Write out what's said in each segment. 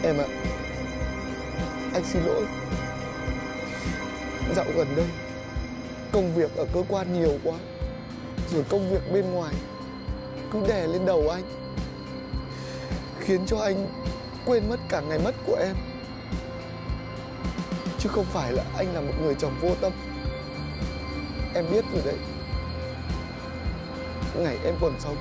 Em ạ, anh xin lỗi. Dạo gần đây công việc ở cơ quan nhiều quá, rồi công việc bên ngoài cứ đè lên đầu anh, khiến cho anh quên mất cả ngày mất của em. Chứ không phải là anh là một người chồng vô tâm. Em biết rồi đấy, ngày em còn sống,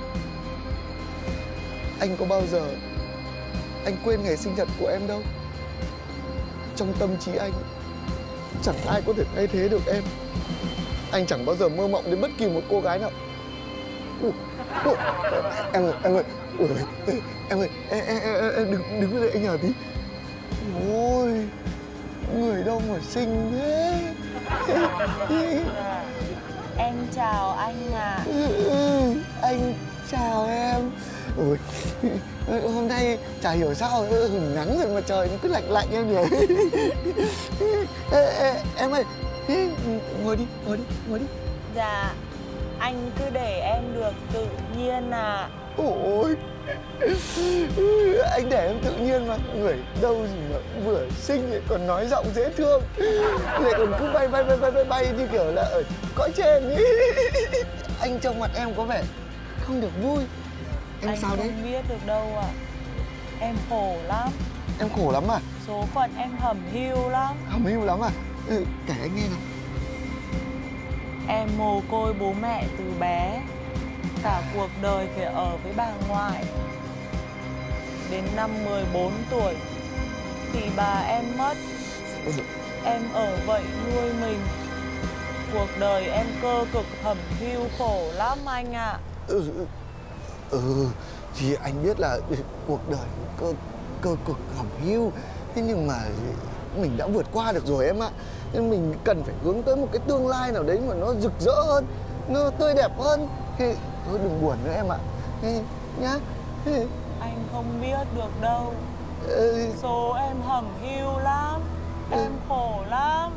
anh có bao giờ anh quên ngày sinh nhật của em đâu. Trong tâm trí anh chẳng ai có thể thay thế được em. Anh chẳng bao giờ mơ mộng đến bất kỳ một cô gái nào. Em ơi, em ơi, em đứng lên đây anh nhờ tí. Ôi, người đâu mà xinh thế. Em chào anh ạ. Anh chào em. Ôi, hôm nay chả hiểu sao hửng nắng rồi mà trời nó cứ lạnh lạnh em nhỉ. Em ơi, ngồi đi. Dạ, anh cứ để em được tự nhiên ạ. Ôi, anh để em tự nhiên mà. Người đâu gì mà vừa xinh lại còn nói giọng dễ thương, lại còn cứ bay như kiểu là ở cõi trên ý. Anh trong mặt em có vẻ không được vui. Em anh sao đấy? Anh không biết được đâu ạ. Em khổ lắm. Em khổ lắm à? Số phận em hẩm hiu lắm. Hẩm hiu lắm à? Kể anh nghe nào. Em mồ côi bố mẹ từ bé, cả cuộc đời phải ở với bà ngoại. Đến năm 14 tuổi thì bà em mất. Em ở vậy nuôi mình. Cuộc đời em cơ cực hẩm hiu khổ lắm anh ạ. Thì anh biết là cuộc đời cơ cực hẩm hiu. Thế nhưng mà mình đã vượt qua được rồi em ạ. Nên mình cần phải hướng tới một cái tương lai nào đấy mà nó rực rỡ hơn, nó tươi đẹp hơn. Thôi đừng buồn nữa em ạ. Nhá. Anh không biết được đâu. Số em hẩm hiu lắm. Em khổ lắm.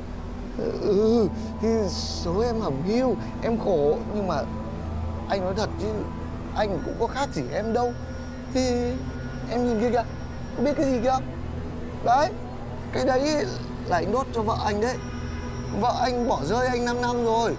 Số em hẩm hiu, em khổ. Nhưng mà anh nói thật chứ anh cũng có khác gì em đâu. Thì em nhìn kia kìa, có biết cái gì kìa? Đấy, cái đấy là anh đốt cho vợ anh đấy. Vợ anh bỏ rơi anh 5 năm rồi.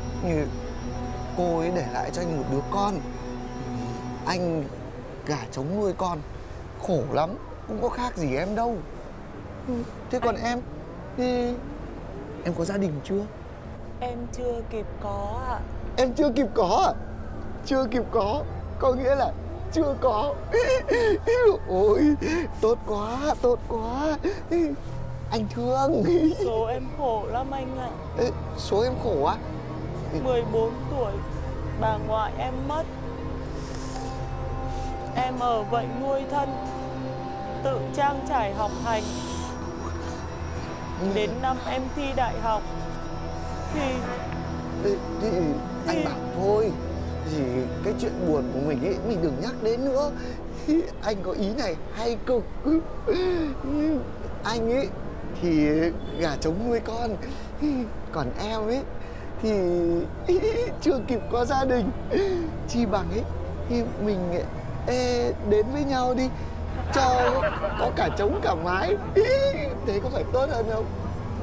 Cô ấy để lại cho anh một đứa con. Anh gả trống nuôi con, khổ lắm, cũng có khác gì em đâu. Thế còn em thì em có gia đình chưa? Em chưa kịp có ạ. Em chưa kịp có à? Chưa kịp có nghĩa là chưa có. Ôi, tốt quá. Anh thương. Số em khổ lắm anh ạ. Số em khổ á? 14 tuổi, bà ngoại em mất. Em ở vậy nuôi thân, tự trang trải học hành. Đến năm em thi đại học thì anh bảo thôi, thì cái chuyện buồn của mình ấy mình đừng nhắc đến nữa. Anh có ý này hay cực. Anh ấy thì gả trống nuôi con, còn em ấy thì chưa kịp có gia đình. Chi bằng ấy thì mình đến với nhau đi, cho có cả trống cả mái. Thế có phải tốt hơn không?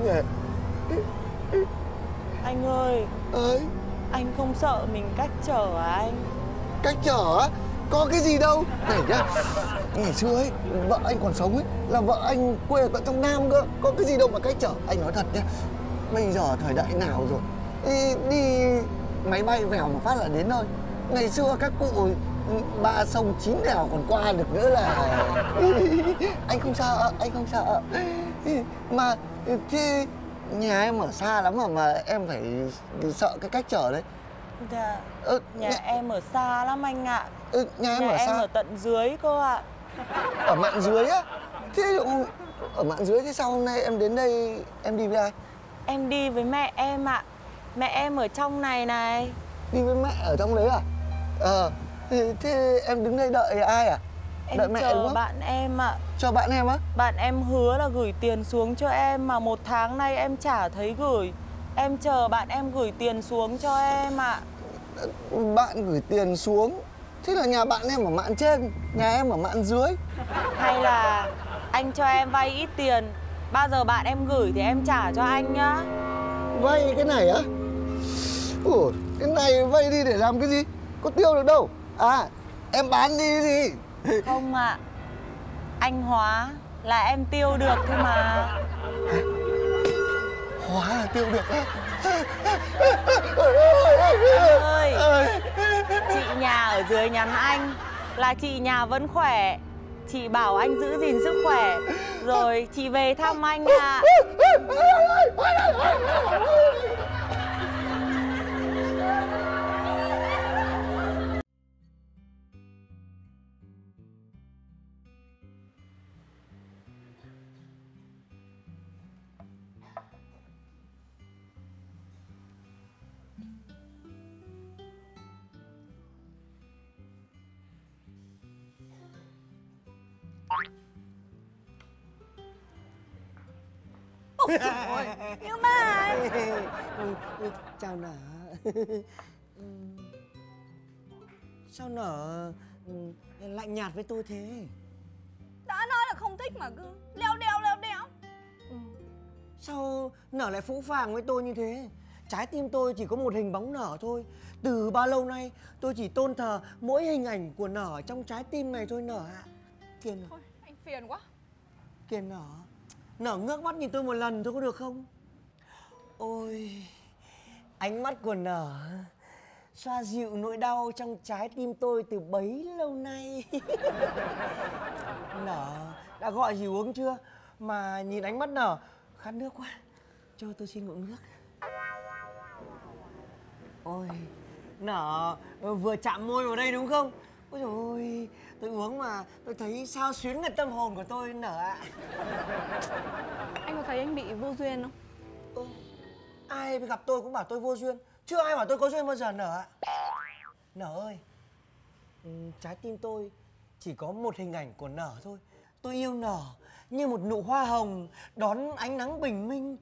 anh ơi, anh không sợ mình cách trở à anh? Cách trở á? Có cái gì đâu. Này nhá, ngày xưa ấy, vợ anh còn sống ấy, là vợ anh quê ở tận trong Nam cơ. Có cái gì đâu mà cách trở. Anh nói thật nhá, bây giờ thời đại nào rồi, đi máy bay vèo một phát là đến nơi. Ngày xưa các cụ 3 sông 9 đèo còn qua được nữa là. Anh không sợ. Mà thế nhà em ở xa lắm mà em phải sợ cái cách trở đấy. Dạ, nhà em ở xa lắm anh ạ. Nhà em nhà ở em xa? ở tận dưới cơ ạ. Ở mạn dưới á? Thế ở mạn dưới thế sao hôm nay em đến đây em đi với ai? Em đi với mẹ em ạ. Mẹ em ở trong này này. Đi với mẹ ở trong đấy à? Thế em đứng đây đợi ai à? Em đợi mẹ đúng chờ không? bạn em ạ. Cho bạn em á? Bạn em hứa là gửi tiền xuống cho em mà 1 tháng nay em chả thấy gửi. Em chờ bạn em gửi tiền xuống cho em ạ. Bạn gửi tiền xuống? Thế là nhà bạn em ở mạn trên, nhà em ở mạn dưới. Hay là Anh cho em vay ít tiền, bao giờ bạn em gửi thì em trả cho anh nhá. Vay cái này á? Ủa, cái này vay đi để làm cái gì? Có tiêu được đâu. À, em bán đi gì? Không ạ. Anh hóa là em tiêu được thôi mà. Hóa là tiêu được á? Anh ơi, chị nhà ở dưới nhắn anh là chị nhà vẫn khỏe. Chị bảo anh giữ gìn sức khỏe rồi chị về thăm anh ạ. Ôi trời ơi, như mà Chào Nở. Sao Nở lạnh nhạt với tôi thế? Đã nói là không thích mà cứ leo đéo. Sao Nở lại phũ phàng với tôi như thế? Trái tim tôi chỉ có một hình bóng Nở thôi. Từ bao lâu nay tôi chỉ tôn thờ mỗi hình ảnh của Nở trong trái tim này thôi Nở ạ. Kìa Nở. Thôi anh phiền quá. Kìa Nở. Nở ngước mắt nhìn tôi một lần thôi có được không? Ôi, ánh mắt của Nở xoa dịu nỗi đau trong trái tim tôi từ bấy lâu nay. Nở đã gọi gì uống chưa? Mà nhìn ánh mắt Nở khát nước quá. Cho tôi xin ngụm nước. Ôi, Nở vừa chạm môi vào đây đúng không? Ôi dồi ôi, tôi uống mà tôi thấy sao xuyến ngật tâm hồn của tôi Nở ạ. Anh có thấy anh bị vô duyên không? Ai gặp tôi cũng bảo tôi vô duyên. Chưa ai bảo tôi có duyên bao giờ Nở ạ. Nở ơi, trái tim tôi chỉ có một hình ảnh của Nở thôi. Tôi yêu Nở như một nụ hoa hồng đón ánh nắng bình minh.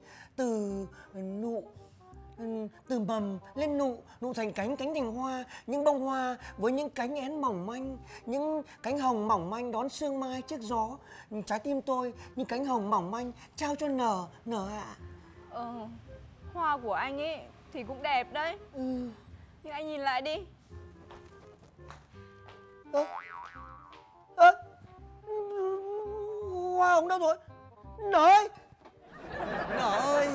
Từ mầm lên nụ thành cánh thành hoa. Những bông hoa với những cánh én mỏng manh, những cánh hồng mỏng manh đón sương mai trước gió. Trái tim tôi như cánh hồng mỏng manh trao cho Nở ạ. Hoa của anh ấy thì cũng đẹp đấy. Nhưng anh nhìn lại đi. Hoa hồng đâu rồi? Nở ơi! Nở ơi!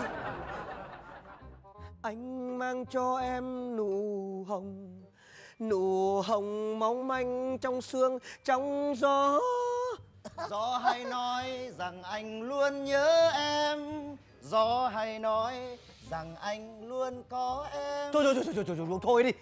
Anh mang cho em nụ hồng mong manh trong sương trong gió. Gió hay nói rằng anh luôn nhớ em, gió hay nói rằng anh luôn có em. Thôi đi.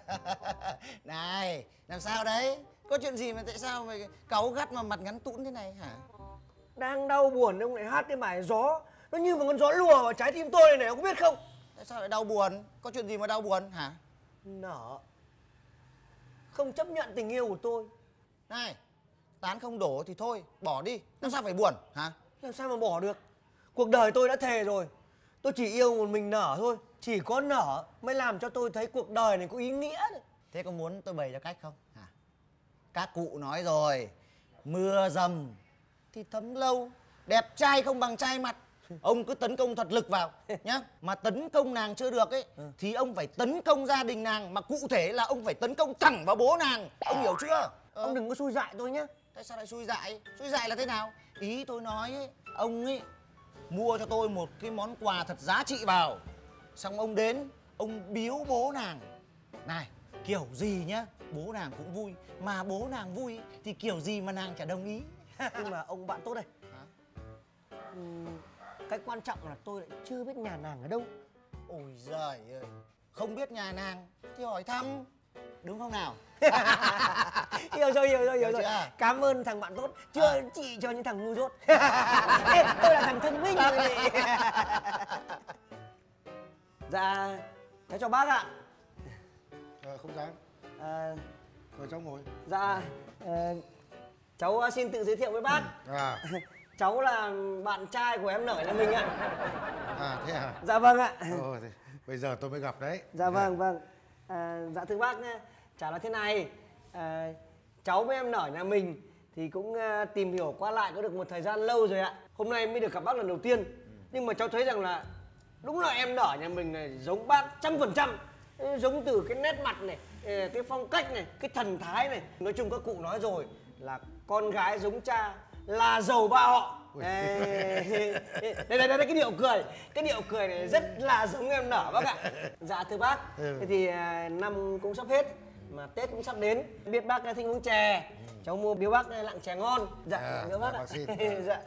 Này, làm sao đấy? Có chuyện gì mà tại sao mày cáu gắt mà mặt ngắn tũn thế này hả? Đang đau buồn ông lại hát cái bài gió. Nó như một con gió lùa vào trái tim tôi này, ông có biết không? Tại sao lại đau buồn? Có chuyện gì mà đau buồn hả? Nở không chấp nhận tình yêu của tôi. Này, tán không đổ thì thôi, bỏ đi. Làm sao phải buồn hả? Làm sao mà bỏ được? Cuộc đời tôi đã thề rồi. Tôi chỉ yêu một mình Nở thôi. Chỉ có Nở mới làm cho tôi thấy cuộc đời này có ý nghĩa. Thế có muốn tôi bày cho cách không hả? Các cụ nói rồi, mưa dầm thì thấm lâu, đẹp trai không bằng trai mặt. Ông cứ tấn công thật lực vào nhá. Mà tấn công nàng chưa được ấy thì ông phải tấn công gia đình nàng. Mà cụ thể là ông phải tấn công thẳng vào bố nàng. Ông hiểu chưa? Ông đừng có xui dại tôi nhé. Tại sao lại xui dại? Xui dại là thế nào? Ý tôi nói ấy, ông ấy mua cho tôi một cái món quà thật giá trị vào. Xong ông đến, ông biếu bố nàng. Này, kiểu gì nhá, bố nàng cũng vui. Mà bố nàng vui thì kiểu gì mà nàng chả đồng ý. Nhưng mà ông bạn tốt đây. Cái quan trọng là tôi lại chưa biết nhà nàng ở đâu. Ôi giời ơi, không biết nhà nàng thì hỏi thăm, đúng không nào? Hiểu rồi. Cảm ơn thằng bạn tốt, chưa chỉ cho những thằng ngu dốt. Ê, tôi là thằng thông minh rồi. Dạ, cháu chào bác ạ. Không dám. Mời cháu ngồi. Dạ, cháu xin tự giới thiệu với bác. Cháu là bạn trai của em Nở nhà mình ạ. Thế à? Dạ vâng ạ. Thì bây giờ tôi mới gặp đấy. Dạ vâng. Dạ thưa bác nha. Chả là thế này, cháu với em Nở nhà mình thì cũng tìm hiểu qua lại có được một thời gian lâu rồi ạ. Hôm nay mới được gặp bác lần đầu tiên. Nhưng mà cháu thấy rằng là đúng là em Nở nhà mình này giống bác 100%. Giống từ cái nét mặt này, cái phong cách này, cái thần thái này. Nói chung các cụ nói rồi là con gái giống cha là giàu ba họ. Đây cái điệu cười. Cái điệu cười này rất là giống em Nở bác ạ. Dạ thưa bác, thế thì năm cũng sắp hết mà Tết cũng sắp đến. Biết bác thích uống chè, cháu mua biếu bác lạng chè ngon. Dạ biếu bác ạ. Dạ.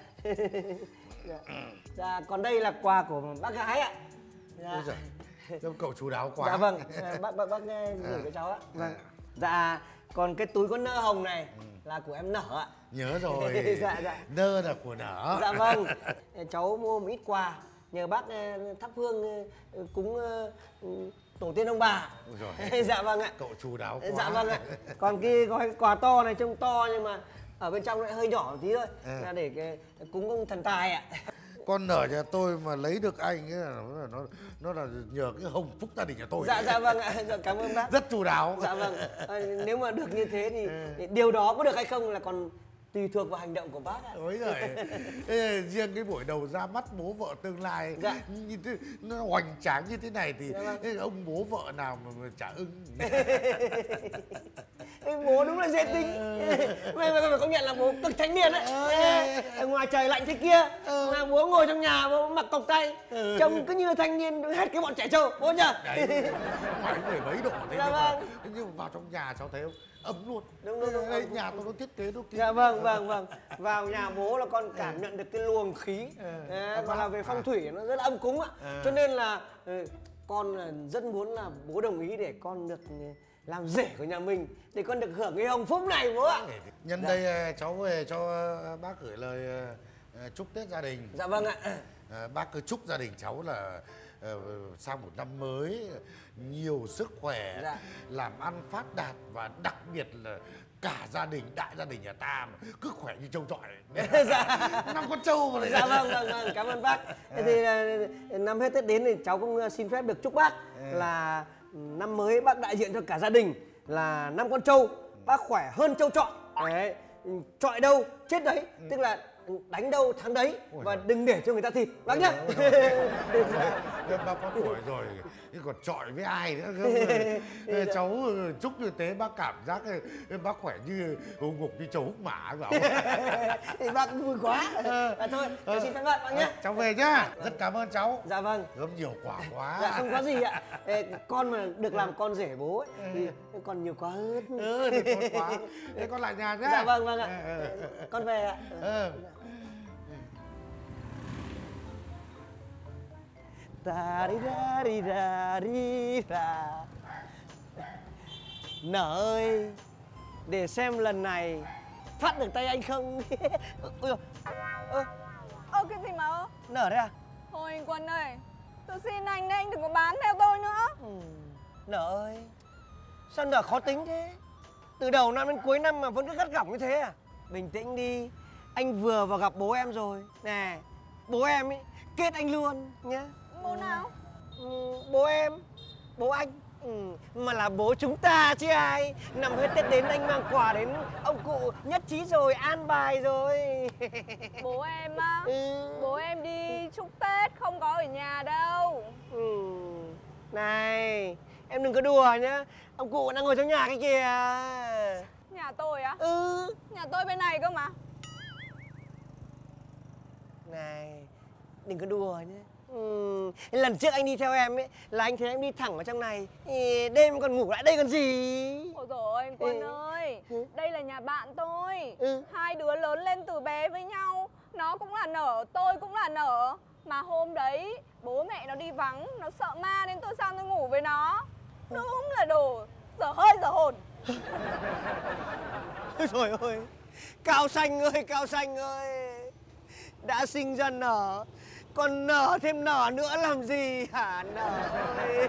Dạ còn đây là quà của bác gái ạ. Dạ. Trông cậu chú đáo quá. Dạ vâng, bác gửi cho cháu ạ. Vâng. Dạ còn cái túi có nơ hồng này là của em Nở ạ. Nhớ rồi. Dạ. Nơ là của Nở. Dạ vâng. Cháu mua một ít quà nhờ bác thắp hương cúng tổ tiên ông bà. Dạ vâng ạ. Cậu chú đáo quá. Dạ vâng ạ. Còn cái gói quà to này trông to nhưng mà ở bên trong lại hơi nhỏ một tí thôi. Là để cúng ông thần tài ạ. Con Nở nhà tôi mà lấy được anh ấy nó là nhờ cái hồng phúc gia đình nhà tôi. Dạ vâng ạ. Dạ, cảm ơn bác. Rất chu đáo. Dạ vâng. Nếu mà được như thế thì điều đó có được hay không là còn tùy thuộc vào hành động của bác ạ. Ôi giời. Riêng cái buổi đầu ra mắt bố vợ tương lai như thế, nó hoành tráng như thế này thì ông bố vợ nào mà chả ưng. Bố đúng là dễ tính. Mày phải công nhận là bố cực thanh niên đấy. Ngoài trời lạnh thế kia mà bố ngồi trong nhà bố mặc cộc tay trông cứ như thanh niên hết cái bọn trẻ trâu bố nhờ. Đấy, ngoài 10 mấy độ thế nhưng mà vào trong nhà cháu thấy không? Ấm luôn. Đúng. Đây, nhà tôi nó thiết kế nó kia. Dạ vâng. Vào nhà bố là con cảm nhận được cái luồng khí. Còn là về phong thủy nó rất là âm cúng ạ. Cho nên là con rất muốn là bố đồng ý để con được làm rể của nhà mình, để con được hưởng cái hồng phúc này bố ạ. Nhân đây cháu về cho bác gửi lời chúc Tết gia đình. Dạ vâng ạ. Bác cứ chúc gia đình cháu là sang một năm mới nhiều sức khỏe, làm ăn phát đạt và đặc biệt là cả gia đình, đại gia đình nhà ta mà cứ khỏe như trâu trọi. Dạ. Năm con trâu mà. Dạ vâng, cảm ơn bác. Thế thì năm hết Tết đến thì cháu cũng xin phép được chúc bác là năm mới bác đại diện cho cả gia đình là năm con trâu, bác khỏe hơn trâu trọi. Đấy, trọi đâu chết đấy, tức là đánh đâu thắng đấy. Và đừng để cho người ta thịt bác nhá. Bác có tuổi rồi còn trọi với ai nữa không? Cháu chúc như thế bác cảm giác bác khỏe như ngục như trâu hút mã bảo. Thì bác vui quá. Thôi cháu xin phép bác nhé. Cháu về nhá. Rất cảm ơn cháu. Dạ vâng. Gớm nhiều quả quá. Dạ không có gì ạ. Con mà được làm con rể bố ấy, thì còn nhiều quá hơn. Thì tốt quá. Thế con lại nhà nhá. Dạ vâng ạ. Con về ạ. Nở ơi, để xem lần này thoát được tay anh không. Ôi Cái gì mà Nở đấy à? Thôi anh Quân ơi, tôi xin anh đấy, anh đừng có bám theo tôi nữa. Nở ơi, sao Nở khó tính thế? Từ đầu năm đến cuối năm mà vẫn cứ gắt gỏng như thế à? Bình tĩnh đi, anh vừa vào gặp bố em rồi. Nè, bố em ấy kết anh luôn nhá. Bố nào? Bố em, bố anh. Mà là bố chúng ta chứ ai. Năm hết Tết đến anh mang quà đến ông cụ nhất trí rồi, an bài rồi. Bố em á? Bố em đi chúc Tết, không có ở nhà đâu. Này, em đừng có đùa nhá. Ông cụ đang ngồi trong nhà cái kìa. Nhà tôi á? Ừ. Nhà tôi bên này cơ mà. Này, đừng có đùa nhé. Lần trước anh đi theo em ấy là anh thấy em đi thẳng vào trong này, đêm còn ngủ lại đây còn gì. Ôi dồi ôi anh Quân ơi, đây là nhà bạn tôi. Hai đứa lớn lên từ bé với nhau. Nó cũng là Nở, tôi cũng là Nở. Mà hôm đấy bố mẹ nó đi vắng, nó sợ ma nên tôi sang tôi ngủ với nó. Đúng là đồ dở hơi dở hồn. Ôi trời ơi, Cao Xanh ơi, Cao Xanh ơi, đã sinh ra Nở, còn nở thêm nở nữa làm gì hả Nở ơi.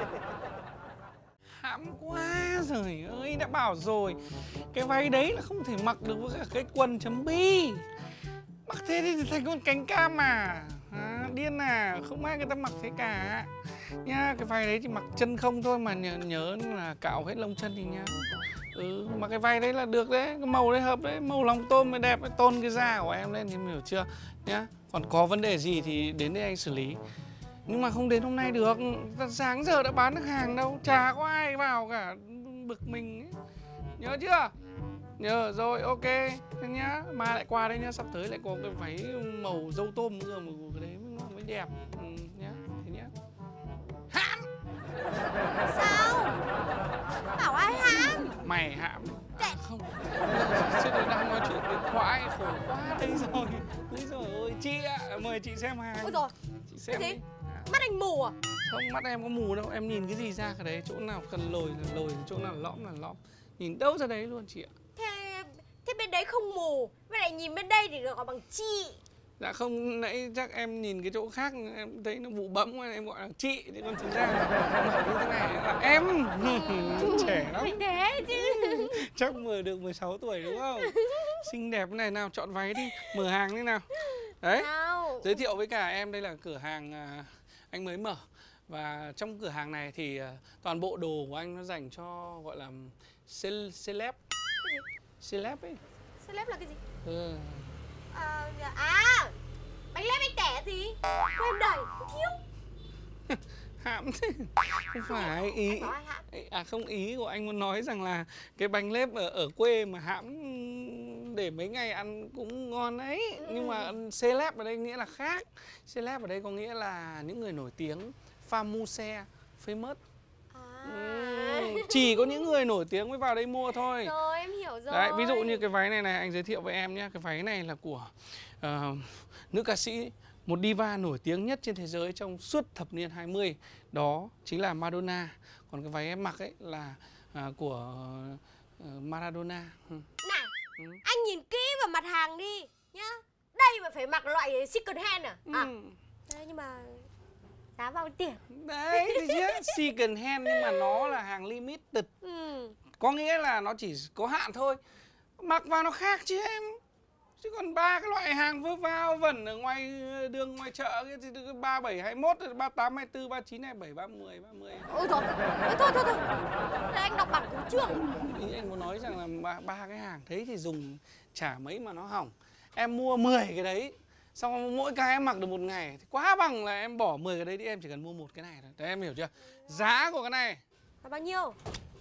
Hãm quá rồi ơi, đã bảo rồi cái váy đấy là không thể mặc được với cả cái quần chấm bi. Mặc thế thì thành con cánh cam mà. Điên à, không ai người ta mặc thế cả nha. Cái váy đấy chỉ mặc chân không thôi mà nhớ là cạo hết lông chân thì nha. Mà cái váy đấy là được đấy, cái màu đấy hợp đấy, màu lòng tôm mới đẹp, tôn cái da của em lên thì em hiểu chưa nhá. Còn có vấn đề gì thì đến đây anh xử lý. Nhưng mà không đến hôm nay được, sáng giờ đã bán được hàng đâu, chả có ai vào cả, bực mình ấy. Nhớ chưa? Nhớ rồi, ok thế nhá. Mà lại qua đây nhá, sắp tới lại có cái váy màu dâu tôm nữa mà cái đấy mới đẹp nhá. Thế nhá. Hãm! Sao? Bảo ai hãm? Mày hãm. Không. Chị đang nói chuyện điện thoại, khổ quá đây rồi. Úi dồi ôi, chị ạ, mời chị xem hàng. Ôi rồi. Chị xem cái gì? đi. Mắt anh mù à? Không, mắt em có mù đâu, em nhìn cái gì ra cái đấy, chỗ nào cần lồi là lồi, chỗ nào lõm là lõm. Nhìn đâu ra đấy luôn chị ạ. Thế bên đấy không mù, với lại nhìn bên đây thì được gọi bằng chị. Dạ không, nãy chắc em nhìn cái chỗ khác em thấy nó bụ bẫm em gọi là chị, thì còn thực ra mặt như thế này là em. Trẻ lắm. Thế chứ. Chắc vừa được 16 tuổi đúng không? Xinh đẹp này, nào chọn váy đi, mở hàng đi nào. Đấy, giới thiệu với cả em đây là cửa hàng anh mới mở. Và trong cửa hàng này thì toàn bộ đồ của anh nó dành cho gọi là celeb. Celeb ấy. Celeb là cái gì? Bánh lép anh tẻ gì? Của em đầy, thiếu. Hãm thế. Không phải ý. Không, ý của anh muốn nói rằng là cái bánh lép ở quê mà hãm để mấy ngày ăn cũng ngon đấy. Nhưng mà celeb ở đây nghĩa là khác. Celeb ở đây có nghĩa là những người nổi tiếng, famous, famous. Chỉ có những người nổi tiếng mới vào đây mua thôi. Rồi, em hiểu rồi. Đấy, ví dụ như cái váy này này, anh giới thiệu với em nhé. Cái váy này là của nữ ca sĩ, một diva nổi tiếng nhất trên thế giới trong suốt thập niên 20. Đó chính là Madonna. Còn cái váy em mặc ấy là của Maradona. Này, anh nhìn kỹ vào mặt hàng đi nhá. Đây mà phải mặc loại second hand à? Đấy, nhưng mà giá bao nhiêu tiền? Đấy, thì chứ second hand nhưng mà nó là hàng limited. Có nghĩa là nó chỉ có hạn thôi. Mặc vào nó khác chứ em. Chứ còn ba cái loại hàng vớ vào vẩn ở ngoài đường, ngoài chợ kia thì 37, 21, 38, 24, 39, 27, 30, 30. Ôi thôi, thôi. Thế anh đọc bản cú chương. Ý anh muốn nói rằng là ba cái hàng đấy thì dùng chả mấy mà nó hỏng. Em mua 10 cái đấy, xong mỗi cái em mặc được một ngày thì quá bằng là em bỏ 10 cái đấy đi, em chỉ cần mua một cái này thôi. Đấy, em hiểu chưa? Giá của cái này là bao nhiêu?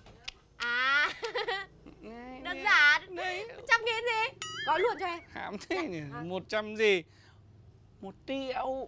Đơn giản. Đấy. 100.000 gì? Gói luôn cho em. Hãm thế nhỉ? 100 gì? 1 triệu.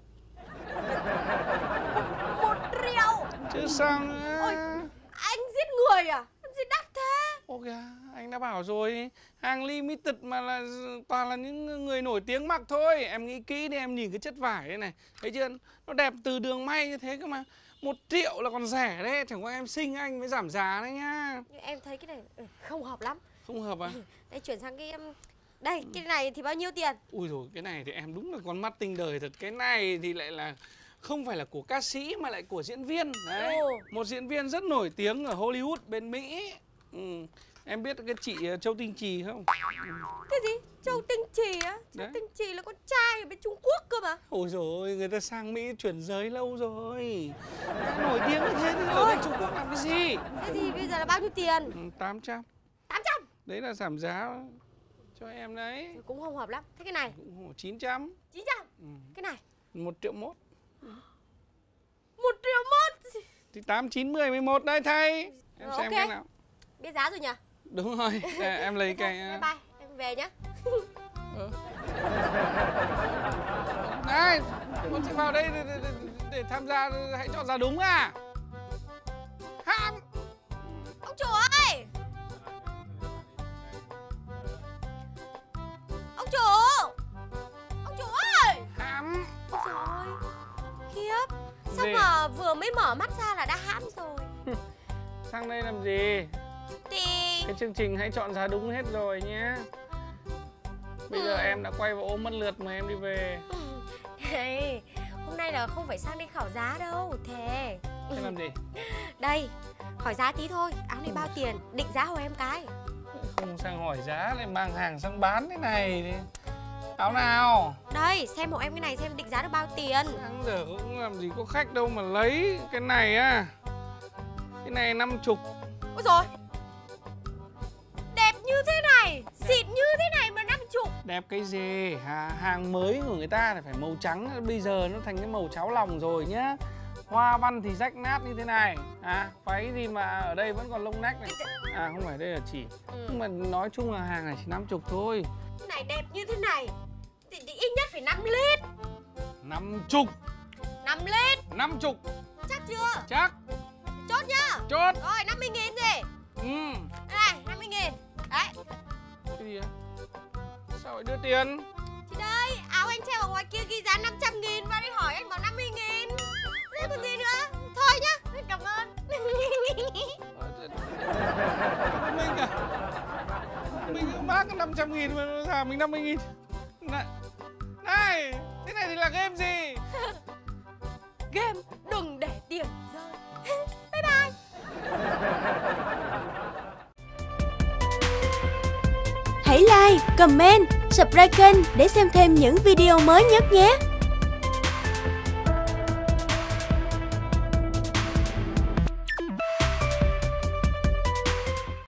1 triệu? Chứ sao nữa? Ôi, anh giết người à? Làm gì đắt thế? Ôi kìa, anh đã bảo rồi, hàng limited mà là toàn là những người nổi tiếng mặc thôi. Em nghĩ kỹ đi, em nhìn cái chất vải đây này, thấy chưa? Nó đẹp từ đường may như thế cơ mà. 1 triệu là còn rẻ đấy, chẳng qua em xinh anh mới giảm giá đấy nhá. Em thấy cái này không hợp lắm. Không hợp à? Đây, chuyển sang cái đây, cái này thì bao nhiêu tiền? Ui dồi, cái này thì em đúng là con mắt tinh đời thật. Cái này thì lại là không phải là của ca sĩ mà lại của diễn viên. Đấy, một diễn viên rất nổi tiếng ở Hollywood bên Mỹ. Em biết cái chị Châu Tinh Trì không? Cái gì? Châu Tinh Trì á? Châu Tinh Trì là con trai ở bên Trung Quốc cơ mà. Ôi dồi ôi, người ta sang Mỹ chuyển giới lâu rồi. Nổi tiếng như thế thì ở bên Trung Quốc làm cái gì? Thế thì bây giờ là bao nhiêu tiền? 800. 800? Đấy là giảm giá cho em đấy. Cũng không hợp lắm. Thế cái này? Cũng 900. 900? Cái này? 1 triệu mốt. 1 triệu mốt? Thì 8, 9, 10, 11 đây thầy. Em xem cái nào. Biết giá rồi nhỉ? Đúng rồi, em lấy cái... Bye bye, em về nhá. Này, con chị vào đây để tham gia, hãy chọn giá đúng à? Hãm! Ông chủ ơi! Ông chủ! Ông chủ ơi! Hãm! Ôi trời ơi! Khiếp! Sao mà vừa mới mở mắt ra là đã hãm rồi? Sang đây làm gì? Thì... Cái chương trình hãy chọn giá đúng hết rồi nhé. Bây giờ em đã quay vào ôm mất lượt mà em đi về. Này, hôm nay là không phải sang đây khảo giá đâu, thề. Thế làm gì? Đây, hỏi giá tí thôi. Áo này bao tiền? Định giá hộ em cái. Không sang hỏi giá lại mang hàng sang bán thế này. Áo nào? Đây, xem hộ em cái này xem định giá được bao tiền. Sáng giờ cũng làm gì có khách đâu mà lấy. Cái này á, cái này 50. Ôi rồi. đẹp cái gì? Hàng mới của người ta thì phải màu trắng, bây giờ nó thành cái màu cháo lòng rồi nhá. Hoa văn thì rách nát như thế này. Váy gì mà ở đây vẫn còn lông nách này. Không phải, đây là chỉ. Nhưng mà nói chung là hàng này chỉ 50 thôi. Cái này đẹp như thế này thì ít nhất phải 5 lít. 50. 5 lít. 50. Chắc chưa? Chắc. Chốt nhá. Chốt. Rồi 50.000 gì? Đây 50.000. Đấy. Cái gì á? Sao lại đưa tiền? Thì đây, áo anh treo ở ngoài kia ghi giá 500.000 và đi hỏi anh bảo 50.000. Thế còn gì nữa? Thôi nhá, cảm ơn. Mình à? Mình bác 500.000 mà sao mình 50.000? Này, thế này thì là game gì? Game đừng để tiền rơi. Bye bye. Hãy like, comment, subscribe kênh để xem thêm những video mới nhất nhé.